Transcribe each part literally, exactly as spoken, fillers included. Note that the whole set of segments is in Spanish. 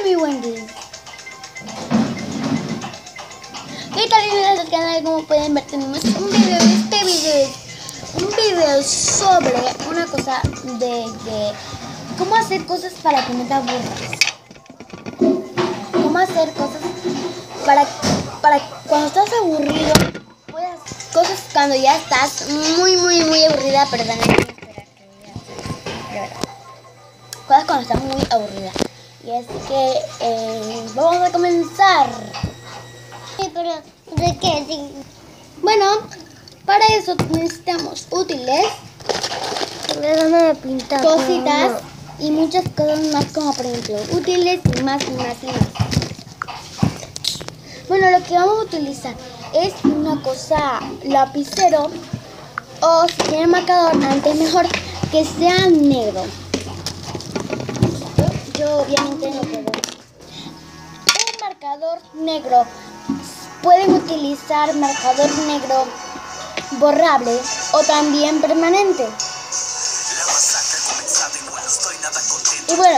mi Wendy. ¿Qué tal, bienvenidos al canal? Como pueden ver, tenemos un video. Este video es un video sobre una cosa de, de cómo hacer cosas para que no te aburras. Cómo hacer cosas para, para cuando estás aburrido, puedas cosas cuando ya estás muy, muy, muy aburrida. Perdón, cosas cuando estás muy aburrida. Y es que eh, vamos a comenzar. Sí, pero ¿de qué? Sí. Bueno, para eso necesitamos útiles, Déjame pintar. cositas y muchas cosas más, como por ejemplo útiles y más y más y más. Bueno, lo que vamos a utilizar es una cosa, lapicero, o si tiene marcador, antes mejor que sea negro. Yo obviamente no puedo. Un marcador negro. Pueden utilizar marcador negro borrable o también permanente. Y bueno,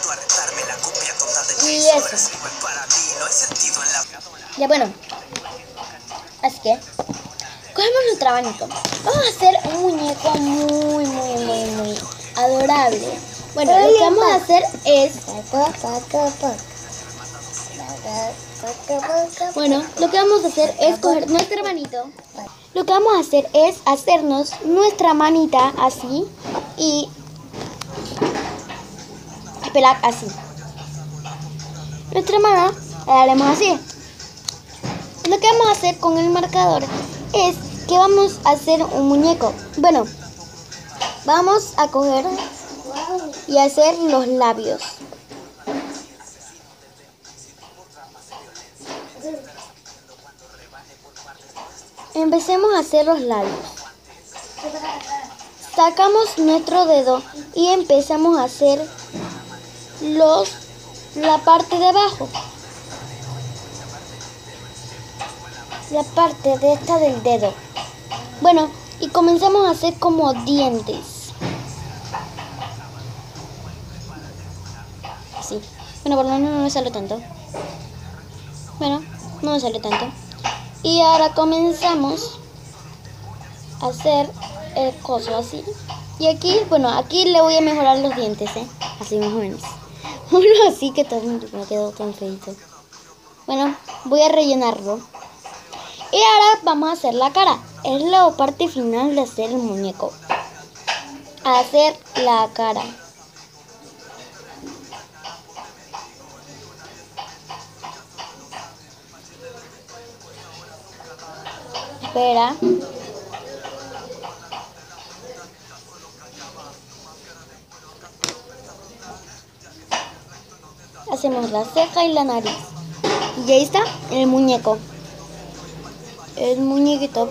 y eso. Ya bueno, así que cogemos nuestro abanico. Vamos a hacer un muñeco muy, muy, muy, muy adorable. Bueno, lo que vamos a hacer es... Bueno, lo que vamos a hacer es coger nuestra manito. Lo que vamos a hacer es hacernos nuestra manita así y pelar así. Nuestra mano la haremos así. Lo que vamos a hacer con el marcador es que vamos a hacer un muñeco. Bueno, vamos a coger y hacer los labios. Empecemos a hacer los labios. Sacamos nuestro dedo y empezamos a hacer los la parte de abajo. La parte de esta del dedo. Bueno, y comenzamos a hacer como dientes. Así. Bueno, por lo menos no me sale tanto. Bueno, no me sale tanto. Y ahora comenzamos a hacer el coso así. Y aquí, bueno, aquí le voy a mejorar los dientes, ¿eh? Así más o menos. Uno así que todo me quedó tan feito. Bueno, voy a rellenarlo. Y ahora vamos a hacer la cara. Es la parte final de hacer el muñeco. Hacer la cara. Espera. Hacemos la ceja y la nariz. Y ahí está el muñeco. El muñequito.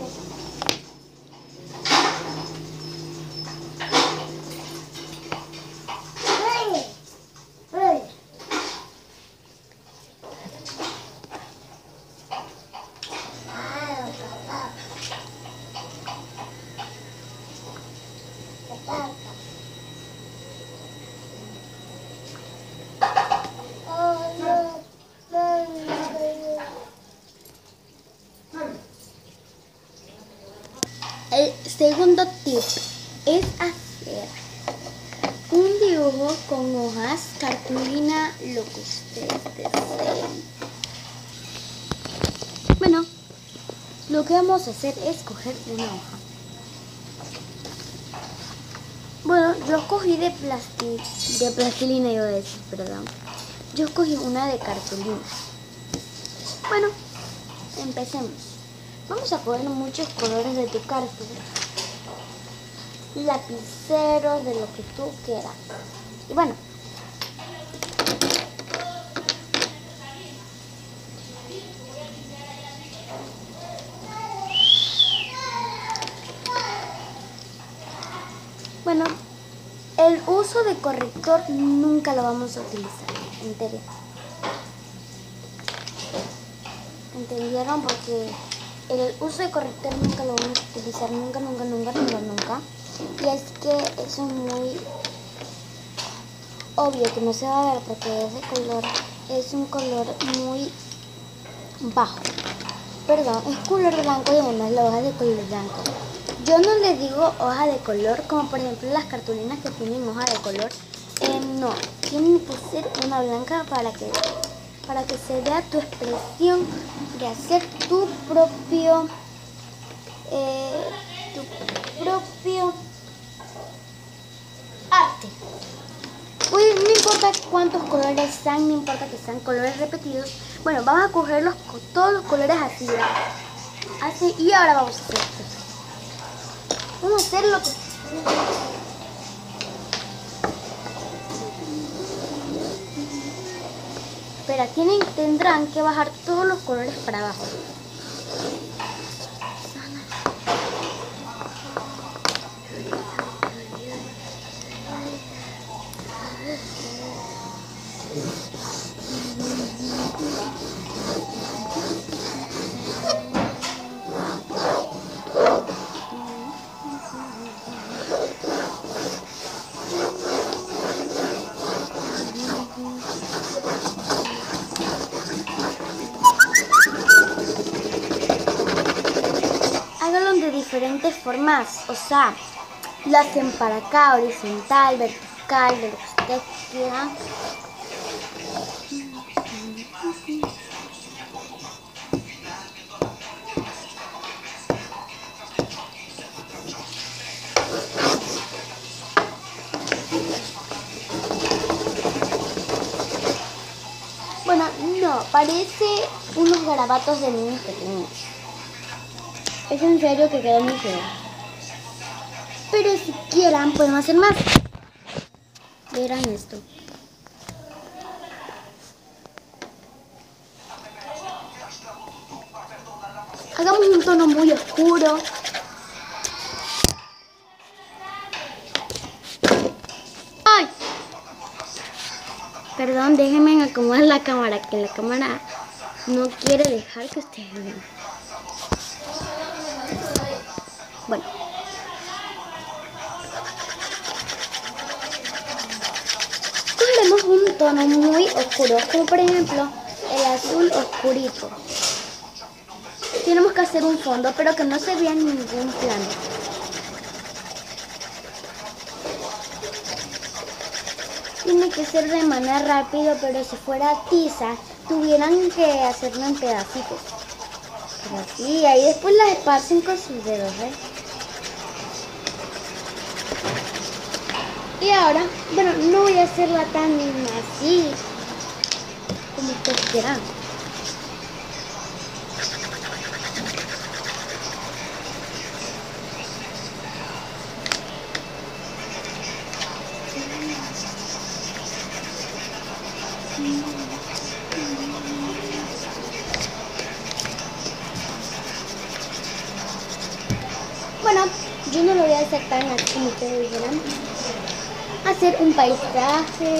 El segundo tip es hacer un dibujo con hojas, cartulina, lo que ustedes deseen. Bueno, lo que vamos a hacer es coger una hoja. Bueno, yo cogí de plasti, de plastilina, iba a decir, perdón. Yo cogí una de cartulina. Bueno, empecemos. Vamos a poner muchos colores de tu cartulina. Lapiceros, de lo que tú quieras. Y bueno. Bueno, el uso de corrector nunca lo vamos a utilizar. ¿Entendieron? ¿Entendieron? Porque el uso de corrector nunca lo vamos a utilizar. Nunca, nunca, nunca, nunca, nunca. Y es que eso es muy obvio que no se va a ver porque ese color es un color muy bajo. Perdón, es color blanco y además la hoja es de color blanco. Yo no le digo hoja de color, como por ejemplo las cartulinas que tienen hoja de color. Eh, no, tiene que ser una blanca para que, para que se vea tu expresión de hacer tu propio, eh, tu propio arte. Pues no importa cuántos colores sean, no importa que sean colores repetidos. Bueno, vamos a coger los, todos los colores así, ¿verdad? Así, y ahora vamos a hacer esto. Vamos a hacer lo que... Pero tienen, tendrán que bajar todos los colores para abajo. Háganlo de diferentes formas, o sea, lo hacen para acá, horizontal, vertical, de lo que ustedes quieran. Bueno, no, parece unos garabatos de niños pequeños. Es en serio que quedó muy feo. Pero si quieran, podemos hacer más. Verán esto. Hagamos un tono muy oscuro. ¡Ay! Perdón, déjenme acomodar la cámara, que la cámara no quiere dejar que ustedes vean. Bueno. Cogeremos un tono muy oscuro, como por ejemplo el azul oscurito. Tenemos que hacer un fondo, pero que no se vea en ningún plano. Tiene que ser de manera rápida, pero si fuera tiza, tuvieran que hacerlo en pedacitos. Pero así, ahí después las esparcen con sus dedos, ¿eh? Y ahora, bueno, no voy a hacerla tan así como ustedes quieran. Bueno, yo no lo voy a hacer tan así como ustedes dijeran. Hacer un paisaje.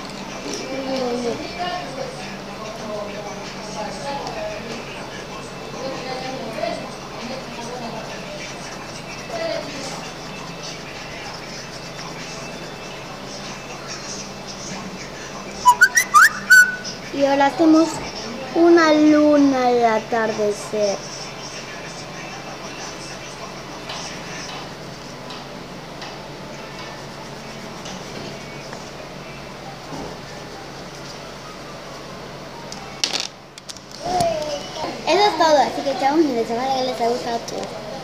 Y ahora hacemos una luna al atardecer. Eso es todo, así que chao, y les espero que les haya gustado todo.